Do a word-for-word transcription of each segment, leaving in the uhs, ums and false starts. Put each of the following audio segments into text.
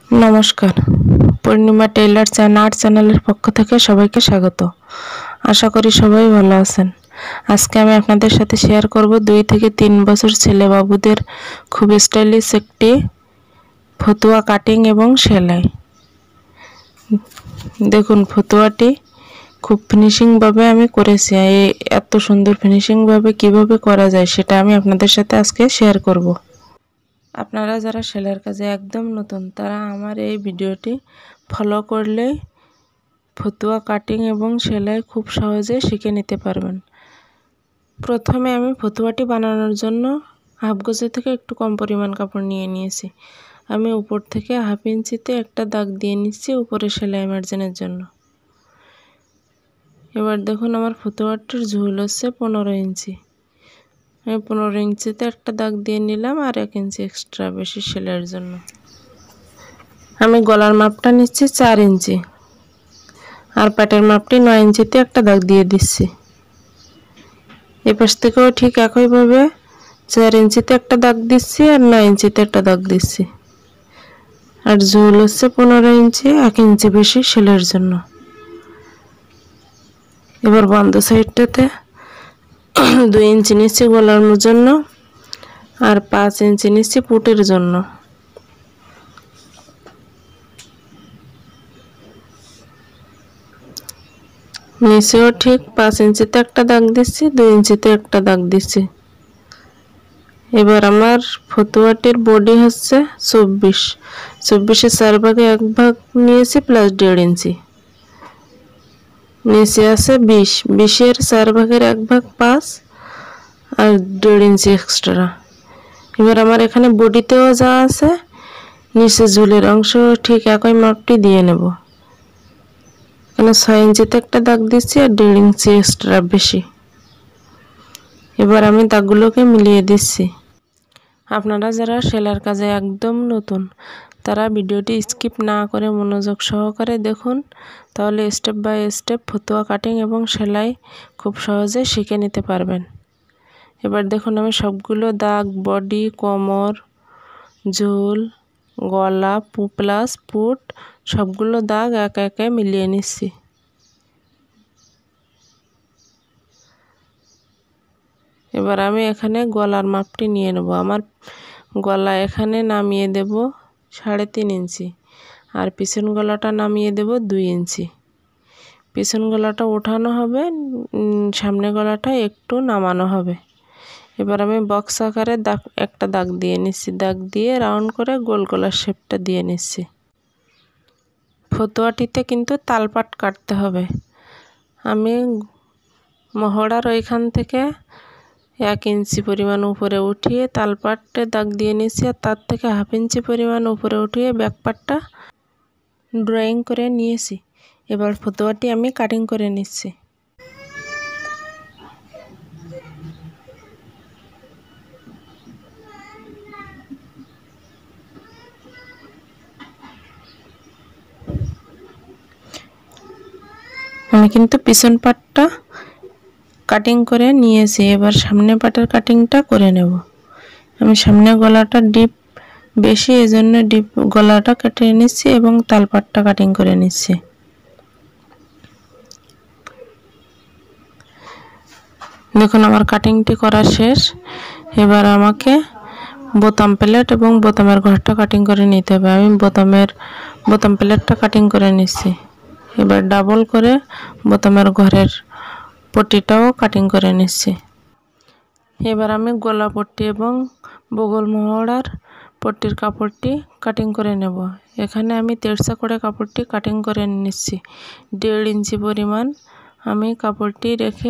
नमस्कार Purnima tailors and art channel पक्ष থেকে সবাইকে স্বাগত। আশা করি সবাই ভালো আছেন। আজকে আমি আপনাদের সাথে শেয়ার করব দুই থেকে তিন বছর ছেলে বাবুদের খুব স্টাইলিশ একটি ফতুয়া কাটিং এবং সেলাই। দেখুন ফতুয়াটি খুব ফিনিশিং ভাবে আমি করেছি। এই এত সুন্দর ফিনিশিং ভাবে কিভাবে করা যায় সেটা আমি আপনাদের সাথে আজকে শেয়ার করব। আপনারা যারা সেলাইয়ের কাজে একদম নতুন তারা আমার এই ভিডিওটি ফলো করলে ফতুয়া কাটিং এবং সেলাই খুব সহজে শিখে নিতে পারবেন। প্রথমে আমি ফতুয়াটি বানানোর জন্য হাফ গজের থেকে একটু কম পরিমাণ কাপড় নিয়ে নিয়েছি। আমি উপর থেকে হাফ ইঞ্চিতে একটা দাগ দিয়ে নিচ্ছি উপরে সেলাই মার্জিনের জন্য। এবার দেখুন আমার ফতুয়াটির ঝুল হচ্ছে পনেরো ইঞ্চি। আমি পনেরো ইঞ্চিতে একটা দাগ দিয়ে নিলাম আর এক ইঞ্চি এক্সট্রা বেশি সেলাইয়ের জন্য। আমি গলার মাপটা নিচ্ছি চার ইঞ্চি আর পেটের মাপটি নয় ইঞ্চিতে একটা দাগ দিয়ে দিচ্ছি। এই পাশ থেকেও ঠিক একইভাবে চার ইঞ্চিতে একটা দাগ দিচ্ছি আর নয় ইঞ্চিতে একটা দাগ দিচ্ছি। আর ঝুল হচ্ছে পনেরো ইঞ্চি, এক ইঞ্চি বেশি সেলাইয়ের জন্য। এবার বন্ধ সাইডটাতে দুই ইঞ্চি নিচ্ছি গলার জন্য আর পাঁচ ইঞ্চি নিচ্ছি পুটের জন্য। নিচেও ঠিক পাঁচ ইঞ্চিতে একটা দাগ দিচ্ছি, দুই ইঞ্চিতে একটা দাগ দিচ্ছি। এবার আমার ফতুয়াটির বডি হচ্ছে চব্বিশ, চব্বিশের চার ভাগে এক ভাগ নিয়েছি প্লাস দেড় ইঞ্চি। নিচে আছে বিশ, বিশের চার ভাগের এক ভাগ পাঁচ আর দেড় ইঞ্চি এক্সট্রা। এবার আমার এখানে বডিতেও যা আছে নিচে ঝুলের অংশ ঠিক একই মাপটি দিয়ে নেব। এখানে ছয় ইঞ্চিতে একটা দাগ দিচ্ছি আর দেড় ইঞ্চি এক্সট্রা বেশি। এবার আমি দাগগুলোকে মিলিয়ে দিচ্ছি। আপনারা যারা সেলাইয়ের কাজে একদম নতুন তারা ভিডিওটি স্কিপ না করে মনোযোগ সহকারে দেখুন, তাহলে স্টেপ বাই স্টেপ ফতুয়া কাটিং এবং সেলাই খুব সহজে শিখে নিতে পারবেন। এবার দেখুন আমি সবগুলো দাগ বডি, কোমর, ঝুল, গলা প্লাস পুট সবগুলো দাগ একে একে মিলিয়ে নিচ্ছি। এবার আমি এখানে গলার মাপটি নিয়ে নেব। আমার গলা এখানে নামিয়ে দেব সাড়ে তিন ইঞ্চি আর পিছন গলাটা নামিয়ে দেব দুই ইঞ্চি। পিছন গলাটা ওঠানো হবে, সামনে গলাটা একটু নামানো হবে। এবার আমি বক্স আকারে দাগ একটা দাগ দিয়ে নিচ্ছি, দাগ দিয়ে রাউন্ড করে গোল গলার শেপটা দিয়ে নিচ্ছি। ফতুয়াটিতে কিন্তু তালপাট কাটতে হবে। আমি মহড়ার ওইখান থেকে এক ইঞ্চি পরিমাণ উপরে উঠিয়ে তালপাটে দাগ দিয়ে নিচ্ছি আর তার থেকে হাফ ইঞ্চি পরিমাণ উপরে উঠিয়ে ব্যাকপাটটা ড্রয়িং করে নিয়েছি। এবার ফতুয়াটি আমি কাটিং করে নিচ্ছি। আমি কিন্তু পিছন পাটটা কাটিং করে নিয়েছি, এবার সামনে পাটের কাটিংটা করে নেব। আমি সামনে গলাটা ডিপ বেশি এজন্য ডিপ গলাটা কেটে নিচ্ছি এবং তালপাটটা কাটিং করে নিচ্ছি। দেখুন আমার কাটিংটি করা শেষ। এবার আমাকে বোতাম প্লেট এবং বোতামের ঘরটা কাটিং করে নিতে হবে। আমি বোতামের বোতাম প্লেটটা কাটিং করে নিচ্ছি। এবার ডাবল করে বোতামের ঘরের পট্টিটাও কাটিং করে নিচ্ছি। এবার আমি গলা পট্টি এবং বগল মহড়ার পট্টির কাপড়টি কাটিং করে নেব। এখানে আমি তেরসা করে কাপড়টি কাটিং করে নিচ্ছি। দেড় ইঞ্চি পরিমাণ আমি কাপড়টি রেখে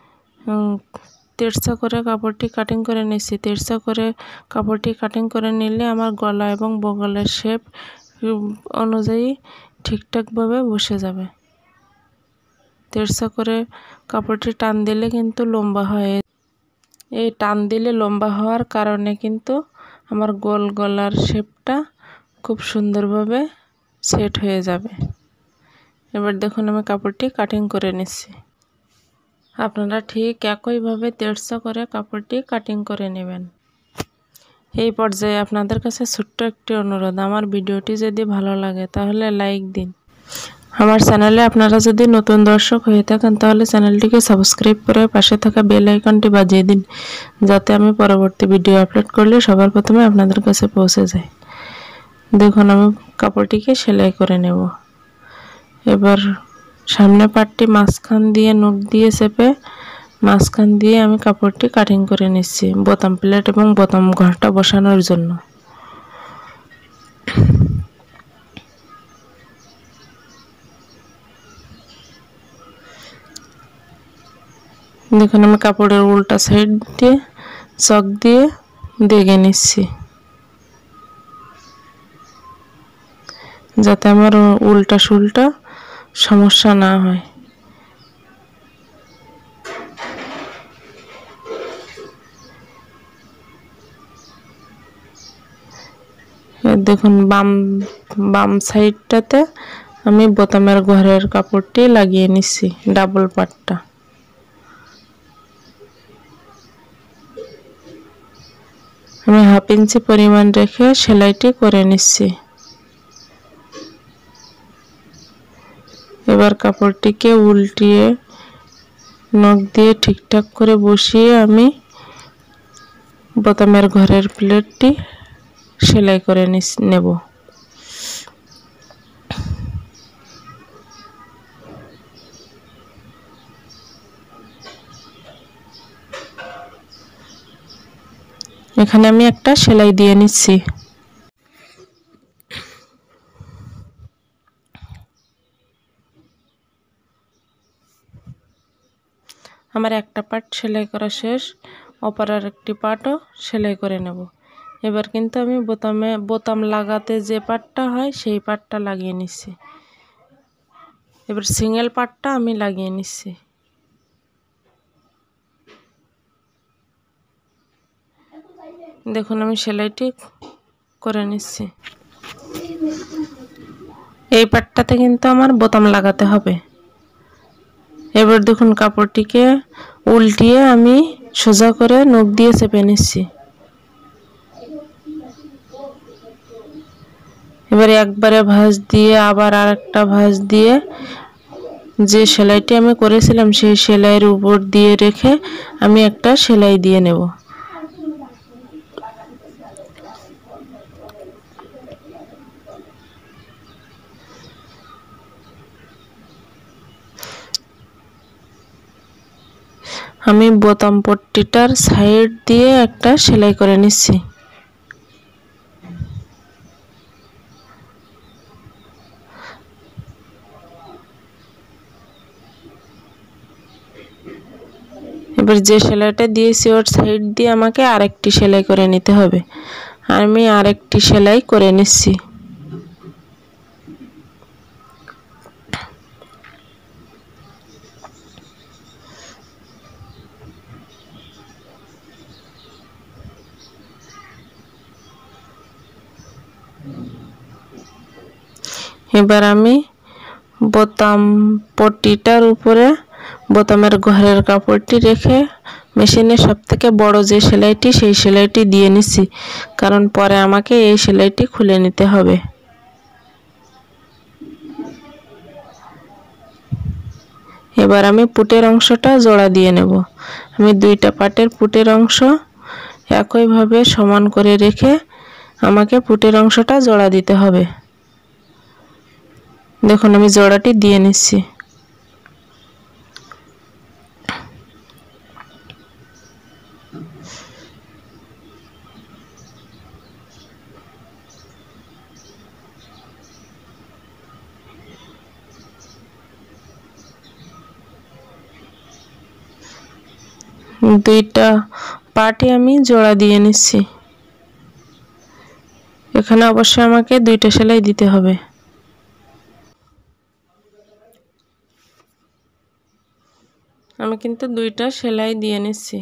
তেরসা করে কাপড়টি কাটিং করে নিচ্ছি। তেরসা করে কাপড়টি কাটিং করে নিলে আমার গলা এবং বগলের শেপ অনুযায়ী ঠিকঠাকভাবে বসে যাবে। তেরসা করে কাপড়টি টান দিলে কিন্তু লম্বা হয়। এই টান দিলে লম্বা হওয়ার কারণে কিন্তু আমার গোল গলার শেপটা খুব সুন্দরভাবে সেট হয়ে যাবে। এবার দেখুন আমি কাপড়টি কাটিং করে নিচ্ছি। আপনারা ঠিক একইভাবে তেরসা করে কাপড়টি কাটিং করে নেবেন। এই পর্যায়ে আপনাদের কাছে ছোট্ট একটি অনুরোধ, আমার ভিডিওটি যদি ভালো লাগে তাহলে লাইক দিন। আমার চ্যানেলে আপনারা যদি নতুন দর্শক হয়ে থাকেন তাহলে চ্যানেলটিকে সাবস্ক্রাইব করে পাশে থাকা বেল আইকনটি বাজিয়ে দিন, যাতে আমি পরবর্তী ভিডিও আপলোড করলে সবার প্রথমে আপনাদের কাছে পৌঁছে যায়। দেখুন আমি কাপড়টিকে সেলাই করে নেব। এবার সামনে পাটটি মাঝখান দিয়ে নখ দিয়ে চেপে মাঝখান দিয়ে আমি কাপড়টি কাটিং করে নিচ্ছি বোতাম প্লেট এবং বোতাম ঘরটা বসানোর জন্য। দেখুন আমি কাপড়ের উল্টা সাইড দিয়ে চক দিয়ে দেগে নিচ্ছি, যাতে আমার উল্টা সুলটা সমস্যা না হয়। দেখুন বাম বাম সাইডটাতে আমি বোতামের ঘরের কাপড়টি লাগিয়ে নিচ্ছি, ডাবল পাটটা। আমি হাফ ইঞ্চি পরিমাণ রেখে সেলাইটি করে নিচ্ছি। এবার কাপড়টিকে উল্টিয়ে নখ দিয়ে ঠিকঠাক করে বসিয়ে আমি বোতামের ঘরের প্লেটটি সেলাই করে নেব। এখানে আমি একটা সেলাই দিয়ে নিচ্ছি। আমার একটা পার্ট সেলাই করা শেষ, অপর আর একটি পার্টও সেলাই করে নেব। এবার কিন্তু আমি বোতামে বোতাম লাগাতে যে পার্টটা হয় সেই পার্টটা লাগিয়ে নিচ্ছি। এবার সিঙ্গেল পার্টটা আমি লাগিয়ে নিচ্ছি। দেখুন আমি সেলাইটি করে নিচ্ছি। এই পার্টটাতে কিন্তু আমার বোতাম লাগাতে হবে। এবার দেখুন কাপড়টিকে উল্টিয়ে আমি সোজা করে নখ দিয়ে চেপে নিচ্ছি। এবারে একবারে ভাঁজ দিয়ে আবার আরেকটা ভাঁজ দিয়ে যে সেলাইটি আমি করেছিলাম সেই সেলাইয়ের উপর দিয়ে রেখে আমি একটা সেলাই দিয়ে নেব। আমি বোতাম পট্টিটার সাইড দিয়ে একটা সেলাই করে নিচ্ছি। এবার যে সেলাইটা দিয়েছি ওর সাইড দিয়ে আমাকে আরেকটি সেলাই করে নিতে হবে। আমি আরেকটি সেলাই করে নিচ্ছি। এবার আমি বোতাম পট্টিটার উপরে বোতামের ঘরের কাপড়টি রেখে মেশিনের সবথেকে বড় যে সেলাইটি সেই সেলাইটি দিয়ে নিচ্ছি, কারণ পরে আমাকে এই সেলাইটি খুলে নিতে হবে। এবার আমি পুটের অংশটা জোড়া দিয়ে নেব। আমি দুইটা পাটের পুটের অংশ একইভাবে সমান করে রেখে আমাকে পুটের অংশটা জোড়া দিতে হবে। দেখুন আমি জোড়াটি দিয়ে নিচ্ছি। দুইটা পাটে আমি জোড়া দিয়ে নিচ্ছি। এখানে অবশ্যই আমাকে দুইটা সেলাই দিতে হবে। আমি কিন্তু দুইটা সেলাই দিয়ে নিচ্ছি।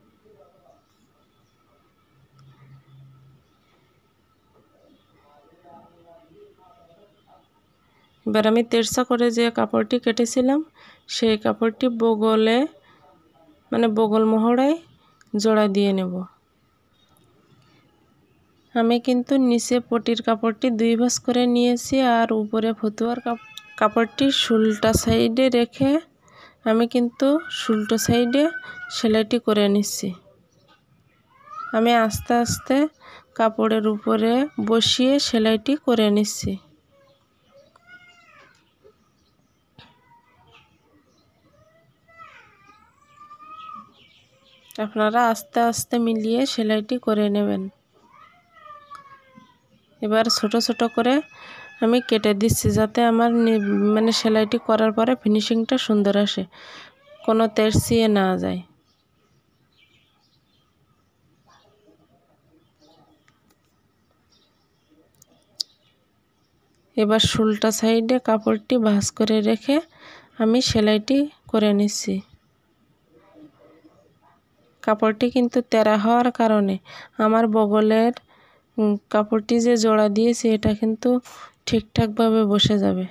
এবার আমি তেরছা করে যে কাপড়টি কেটেছিলাম সেই কাপড়টি বগলে মানে বগল মোহরায় জোড়া দিয়ে নেব। আমি কিন্তু নিচে পটির কাপড়টি দুই ভাঁজ করে নিয়েছি আর উপরে ফতুয়ার কাপড়টি উল্টা সাইডে রেখে আমি কিন্তু উল্টো সাইডে সেলাইটি করে নিচ্ছি। আমি আস্তে আস্তে কাপড়ের উপরে বসিয়ে সেলাইটি করে নিচ্ছি। আপনারা আস্তে আস্তে মিলিয়ে সেলাইটি করে নেবেন। এবার ছোট ছোট করে আমি কেটে দিচ্ছি যাতে আমার মানে সেলাইটি করার পরে ফিনিশিংটা সুন্দর আসে, কোনো তেরছিয়ে না যায়। এবার উল্টা সাইডে কাপড়টি ভাঁজ করে রেখে আমি সেলাইটি করে নিচ্ছি। কাপড়টি কিন্তু তেরা হওয়ার কারণে আমার বগলের কাপড়টি যে জোড়া দিয়েছি এটা কিন্তু ঠিকঠাকভাবে বসে যাবে।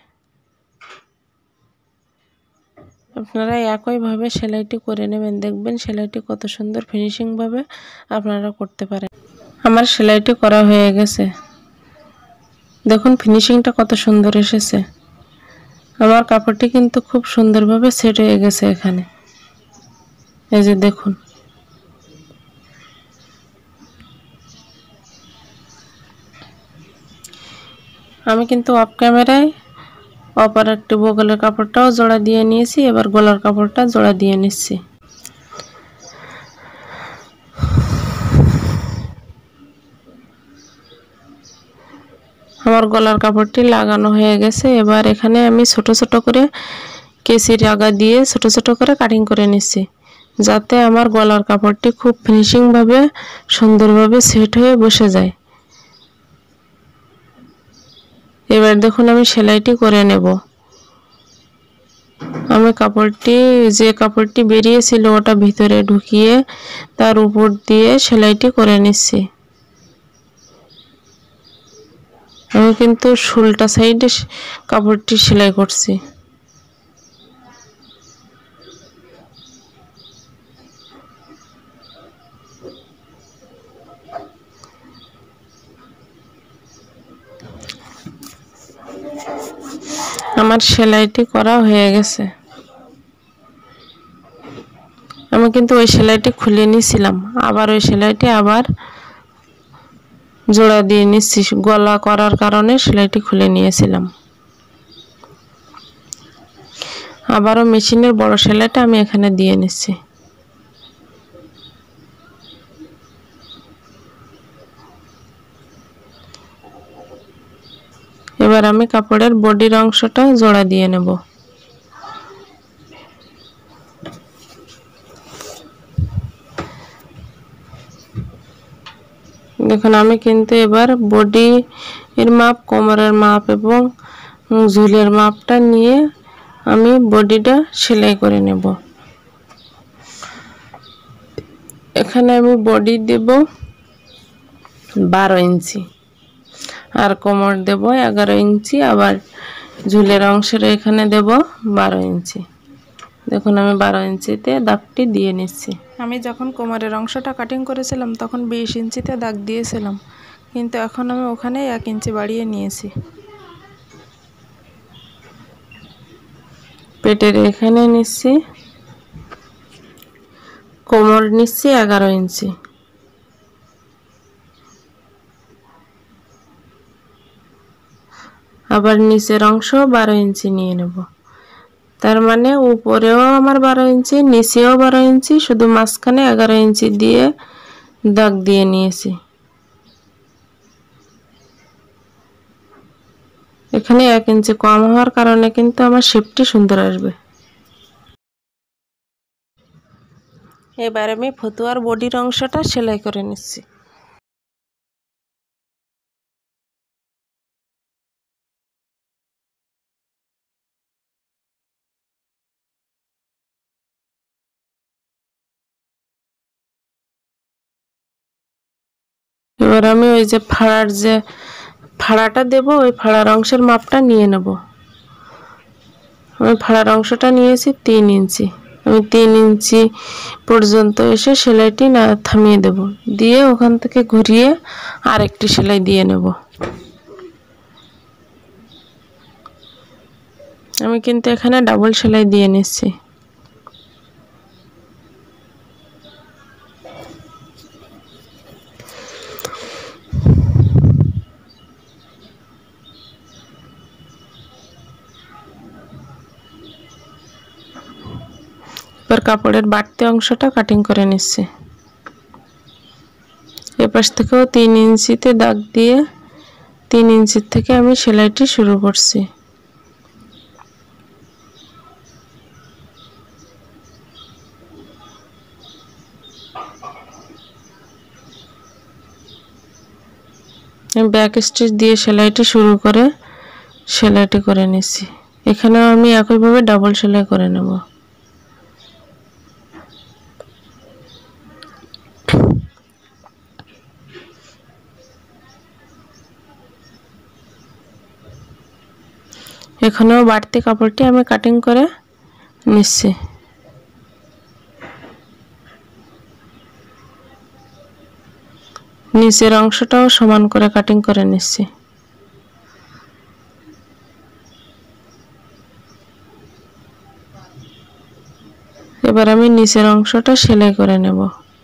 আপনারা একইভাবে সেলাইটি করে নেবেন, দেখবেন সেলাইটি কত সুন্দর ফিনিশিংভাবে আপনারা করতে পারেন। আমার সেলাইটি করা হয়ে গেছে, দেখুন ফিনিশিংটা কত সুন্দর এসেছে। আমার কাপড়টি কিন্তু খুব সুন্দরভাবে সেট হয়ে গেছে এখানে, এই যে দেখুন। আমি কিন্তু অফ ক্যামেরায় অপর একটি বগলের কাপড়টাও জোড়া দিয়ে নিয়েছি, এবার গলার কাপড়টা জোড়া দিয়ে নিচ্ছি। আমার গলার কাপড়টি লাগানো হয়ে গেছে, এবার এখানে আমি ছোট ছোট করে কেচির আগা দিয়ে ছোট ছোট করে কাটিং করে নিচ্ছি যাতে আমার গলার কাপড়টি খুব ফিনিশিংভাবে সুন্দরভাবে সেট হয়ে বসে যায়। এবার দেখুন আমি সেলাইটি করে নেব। আমি কাপড়টি যে কাপড়টি বেরিয়েছিল ওটা ভিতরে ঢুকিয়ে তার উপর দিয়ে সেলাইটি করে নিচ্ছি। আমি কিন্তু উল্টা সাইডে কাপড়টি সেলাই করছি। আমার সেলাইটি করা হয়ে গেছে। আমি কিন্তু ওই সেলাইটি খুলে নিয়েছিলাম, আবার ওই সেলাইটি আবার জোড়া দিয়ে নিচ্ছি, গলা করার কারণে সেলাইটি খুলে নিয়েছিলাম। আবারও মেশিনের বড় সেলাইটা আমি এখানে দিয়ে নিচ্ছি। এবার আমি কাপড়ের বডির অংশটা জোড়া দিয়ে নেব। দেখুন আমি কিন্তু এবার বডি এর মাপ, কোমরের মাপ এবং ঝুলের মাপটা নিয়ে আমি বডিটা সেলাই করে নেব। এখানে আমি বডি দেব বারো ইঞ্চি আর কোমর দেব এগারো ইঞ্চি, আবার ঝুলের অংশের এখানে দেব বারো ইঞ্চি। দেখুন আমি বারো ইঞ্চিতে দাগটি দিয়ে নিচ্ছি। আমি যখন কোমরের অংশটা কাটিং করেছিলাম তখন বিশ ইঞ্চিতে দাগ দিয়েছিলাম, কিন্তু এখন আমি ওখানে এক ইঞ্চি বাড়িয়ে নিয়েছি। পেটের এখানে নিচ্ছি, কোমর নিচ্ছি এগারো ইঞ্চি, আবার নিচের অংশ বারো ইঞ্চি নিয়ে নেব। তার মানে উপরেও আমার বারো ইঞ্চি, নিচেও বারো ইঞ্চি, শুধু মাঝখানে এগারো ইঞ্চি দিয়ে দাগ দিয়ে নিয়েছি। এখানে এক ইঞ্চি কম হওয়ার কারণে কিন্তু আমার শেপটি সুন্দর আসবে। এবার আমি ফতুয়ার বডির অংশটা সেলাই করে নিচ্ছি। এবার আমি ওই যে ফাড়ার যে ফাড়াটা দেব ওই ফাড়ার অংশের মাপটা নিয়ে নেব। আমি ফাড়ার অংশটা নিয়েছি তিন ইঞ্চি। আমি তিন ইঞ্চি পর্যন্ত এসে সেলাইটি না থামিয়ে দেব, দিয়ে ওখান থেকে ঘুরিয়ে আরেকটি সেলাই দিয়ে নেব। আমি কিন্তু এখানে ডাবল সেলাই দিয়ে নিচ্ছি। এবার কাপড়ের বাড়তি অংশটা কাটিং করে নিচ্ছি। এপাশ থেকেও তিন ইঞ্চিতে দাগ দিয়ে তিন ইঞ্চির থেকে আমি সেলাইটি শুরু করছি। ব্যাক স্টিচ দিয়ে সেলাইটি শুরু করে সেলাইটি করে নিচ্ছি। এখানেও আমি একইভাবে ডাবল সেলাই করে নেব। এখানেও বাড়তি কাপড়টি আমি কাটিং করে নিচ্ছি। নিচের অংশটাও সমান করে কাটিং করে নিচ্ছি। এবার আমি নিচের অংশটা সেলাই করে নেব।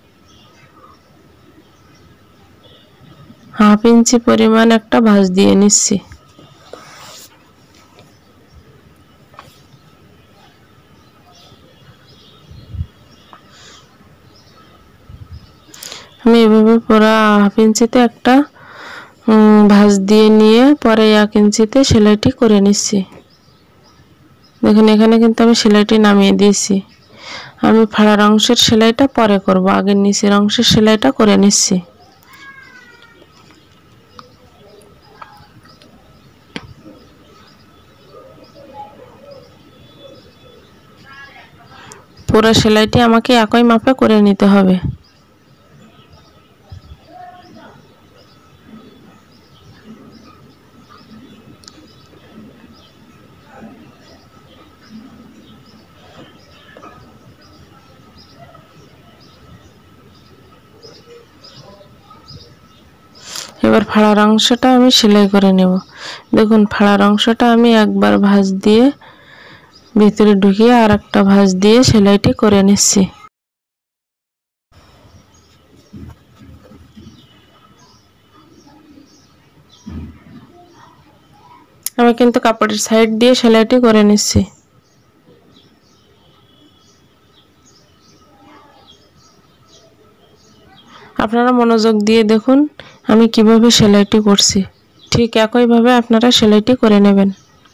হাফ ইঞ্চি পরিমাণ একটা ভাঁজ দিয়ে নিচ্ছি। আমি এভাবে পুরো হাফ ইঞ্চিতে একটা ভাঁজ দিয়ে নিয়ে পরে এক ইঞ্চিতে সেলাইটি করে নিচ্ছি। দেখুন এখানে কিন্তু আমি সেলাইটি নামিয়ে দিয়েছি। আমি ফাড়ার অংশের সেলাইটা পরে করব, আগে নিচের অংশের সেলাইটা করে নিচ্ছি। পুরো সেলাইটি আমাকে একই মাপে করে নিতে হবে। এবার ফাড়ার অংশটা আমি সেলাই করে নেব। দেখুন ফাড়ার অংশটা আমি একবার ভাঁজ দিয়ে ভিতরে ঢুকিয়ে আর একটা ভাঁজ দিয়ে সেলাইটি করে নিচ্ছি। আমি কিন্তু কাপড়ের সাইড দিয়ে সেলাইটি করে নিচ্ছি। আপনারা মনোযোগ দিয়ে দেখুন আমি কিভাবে সেলাইটি করছি, ঠিক একইভাবে আপনারা সেলাইটি করে নেবেন।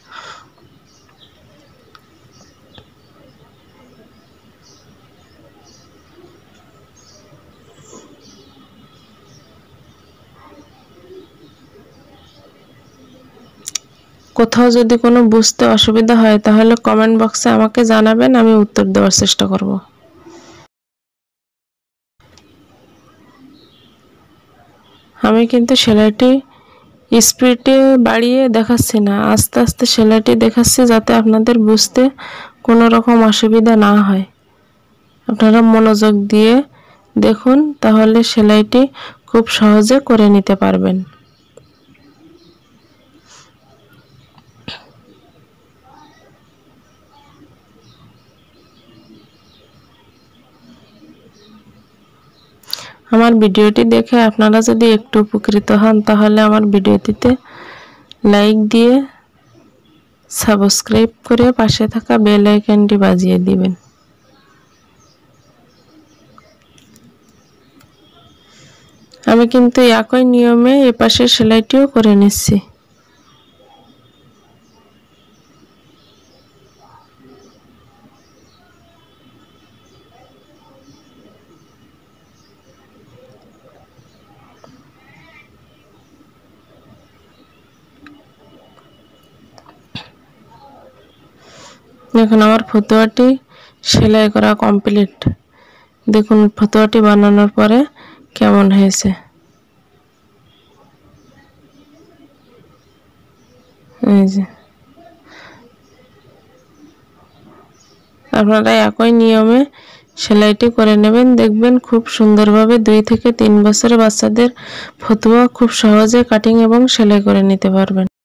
কোথাও যদি কোনো বুঝতে অসুবিধা হয় তাহলে কমেন্ট বক্সে আমাকে জানাবেন, আমি উত্তর দেওয়ার চেষ্টা করব। আমি কিন্তু সেলাইটি স্পিডে বাড়িয়ে দেখাচ্ছি না, আস্তে আস্তে সেলাইটি দেখাচ্ছি যাতে আপনাদের বুঝতে কোনো রকম অসুবিধা না হয়। আপনারা মনোযোগ দিয়ে দেখুন তাহলে সেলাইটি খুব সহজে করে নিতে পারবেন। আমার ভিডিওটি দেখে আপনারা যদি একটু উপকৃত হন তাহলে আমার ভিডিওটিতে লাইক দিয়ে সাবস্ক্রাইব করে পাশে থাকা বেল আইকনটি বাজিয়ে দিবেন। আমি কিন্তু একই নিয়মে এপাশে সেলাইটিও করে নিচ্ছি। এখন আমার ফতুয়াটি সেলাই করা কমপ্লিট। দেখুন ফতুয়াটি বানানোর পরে কেমন হয়েছে। এই যে আপনারা একই নিয়মে সেলাইটি করে নেবেন। দেখবেন খুব সুন্দরভাবে দুই থেকে তিন বছরের বাচ্চাদের ফতুয়া খুব সহজে কাটিং এবং সেলাই করে নিতে পারবেন।